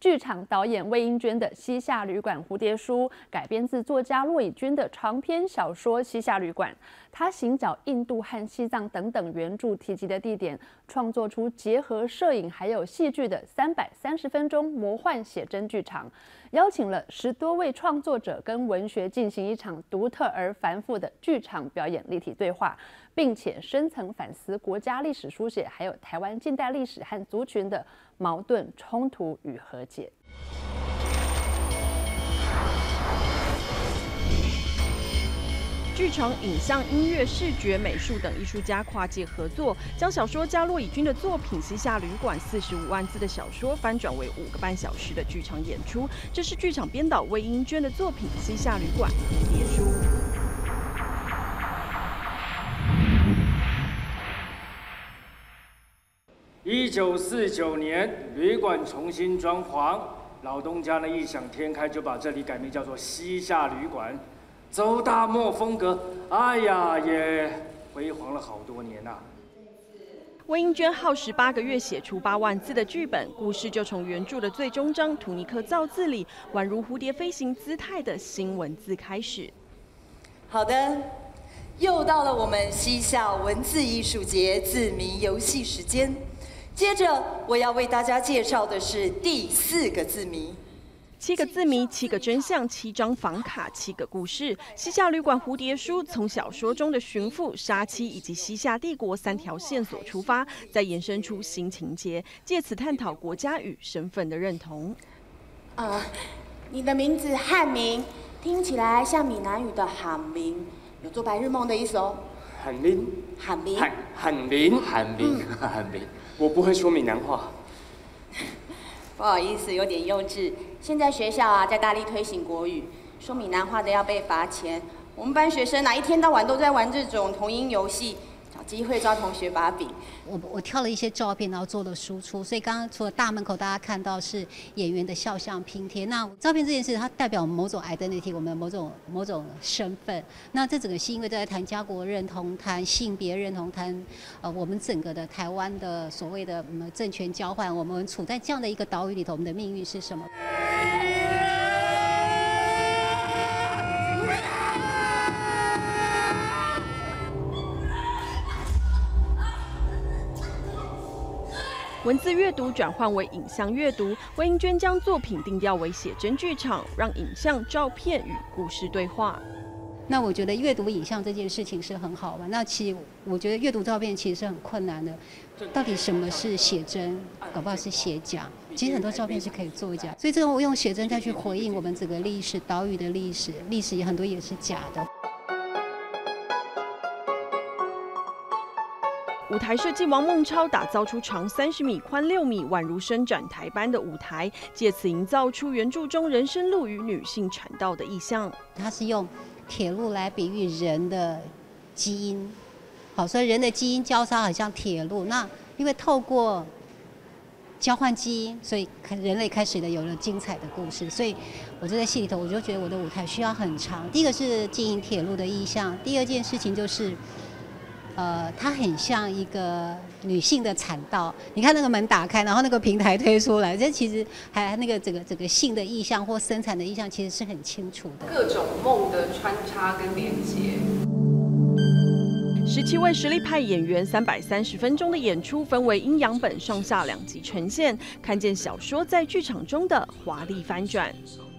剧场导演魏英娟的《西夏旅馆蝴蝶书》改编自作家骆以军的长篇小说《西夏旅馆》。他行脚印度和西藏等等原著提及的地点，创作出结合摄影还有戏剧的330分钟魔幻写真剧场，邀请了10多位创作者跟文学进行一场独特而繁复的剧场表演立体对话，并且深层反思国家历史书写，还有台湾近代历史和族群的矛盾冲突与和解。 剧场、影像、音乐、视觉、美术等艺术家跨界合作，将小说家骆以军的作品《西夏旅馆》45万字的小说翻转为5个半小时的剧场演出。这是剧场编导魏英娟的作品《西夏旅馆蝴蝶书》。 1949年，旅馆重新装潢，老东家呢异想天开，就把这里改名叫做西夏旅馆。走大漠风格，哎呀，也辉煌了好多年呐。 魏英娟耗时8个月写出8万字的剧本，故事就从原著的最终章图尼克造字里宛如蝴蝶飞行姿态的新文字开始。 好的，又到了我们西夏文字艺术节字谜游戏时间。接着我要为大家介绍的是第4个字谜。 7个字谜，7个真相，7张房卡，7个故事。西夏旅馆蝴蝶书从小说中的寻父、杀妻以及西夏帝国3条线索出发，再延伸出新情节，借此探讨国家与身份的认同。 你的名字汉名听起来像闽南语的喊名，有做白日梦的意思哦。 喊名， 喊名， 喊名，我不会说闽南话。 不好意思，有点幼稚。现在学校在大力推行国语，说闽南话的要被罚钱。我们班学生一天到晚都在玩这种同音游戏，找机会抓同学把柄。 我挑了一些照片，然后做了输出。所以刚刚除了大门口大家看到是演员的肖像拼贴，那照片这件事它代表某种 identity， 我们某种身份。那这整个是因为在谈家国认同、谈性别认同、谈我们整个的台湾的所谓的政权交换，我们处在这样的一个岛屿里头，我们的命运是什么？ 文字阅读转换为影像阅读，魏英娟将作品定调为写真剧场，让影像、照片与故事对话。 那我觉得阅读影像这件事情是很好玩。那其实我觉得阅读照片其实是很困难的。到底什么是写真？搞不好是写假。其实很多照片是可以作假，所以这种我用写真再去回应我们整个历史、岛屿的历史也很多也是假的。 舞台设计王孟超打造出长30米、宽6米，宛如伸展台般的舞台，借此营造出原著中人生路与女性产道的意象。 它是用铁路来比喻人的基因，好，所以人的基因交叉很像铁路。那因为透过交换基因，所以人类开始有了精彩的故事。所以我就在戏里头，我就觉得我的舞台需要很长。第一个是经营铁路的意象，第二件事情就是。它很像一个女性的产道，你看那个门打开，然后那个平台推出来，这其实还那个整个性的意象或生产的意象，其实是很清楚的。 各种梦的穿插跟连接。 17位实力派演员330分钟的演出，分为阴阳本上下2集呈现，看见小说在剧场中的华丽翻转。